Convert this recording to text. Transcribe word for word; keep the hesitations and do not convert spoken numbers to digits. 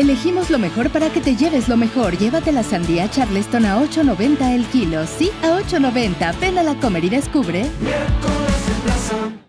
Elegimos lo mejor para que te lleves lo mejor. Llévate la sandía Charleston a ocho noventa el kilo. Sí, a ocho noventa. Ven a la Comer y descubre. Miércoles de plaza.